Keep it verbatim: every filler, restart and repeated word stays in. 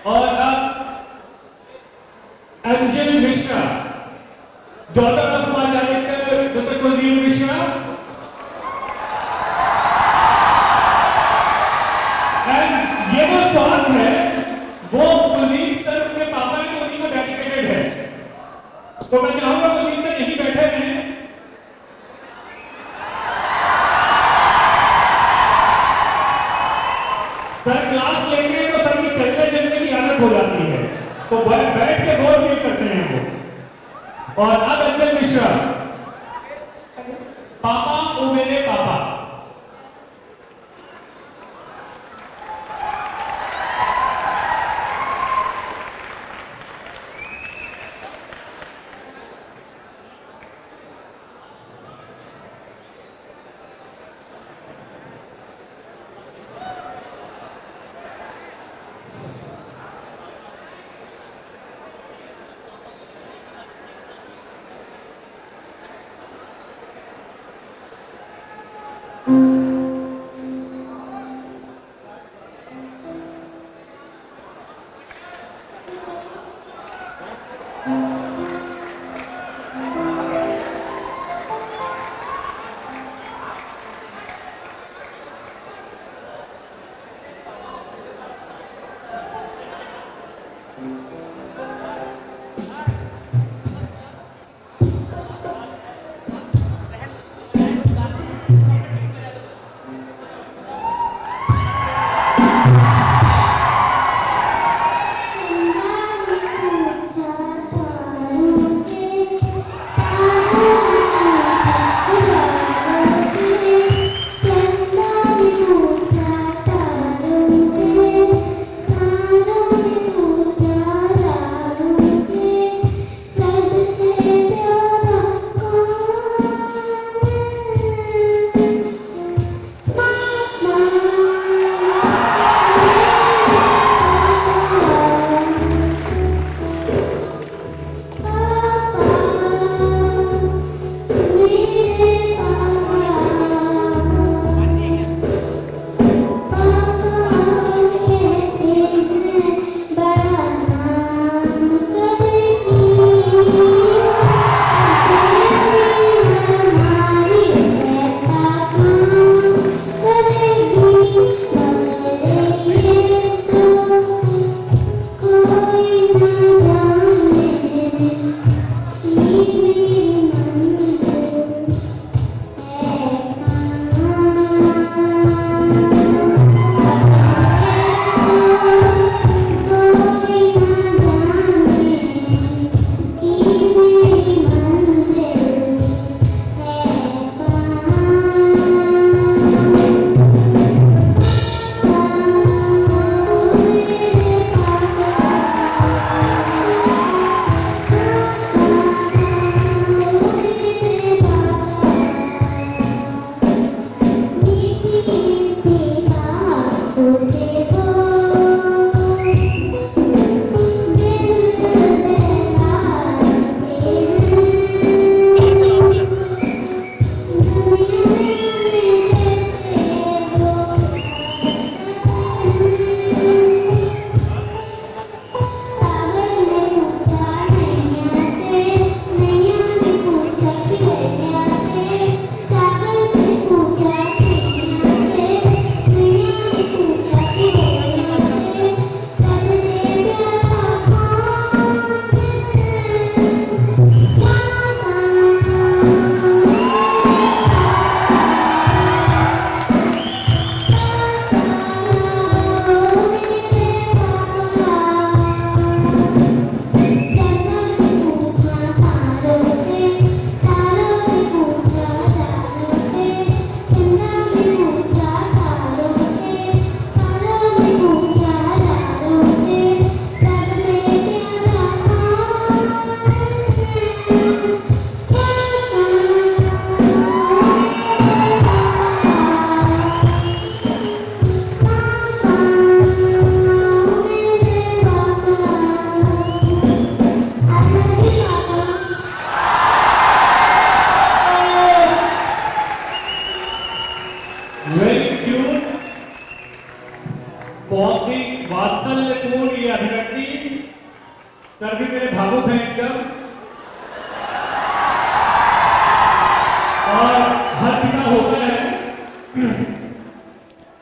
और अब Anjal Mishra, daughter of my director mister Kuldeep Mishra, and ये जो सॉन्ग है वो कुलदीप सर के पापा की उन्हीं को डेडिकेटेड है। तो मैं चाहूंगा कुलदीप सर यहीं बैठे रहें। सर क्लास लेते हैं तो सर की चलने चलने की आदत हो जाती है, तो बैठ के गौर फील करते हैं वो। और अब अंजल मिश्रा, पापा ओ मेरे पापा। पूछा था वात्सल्यपूर्ण ये अभिव्यक्ति सर भी मेरे भावुक हैं एकदम, और हर पिता होता है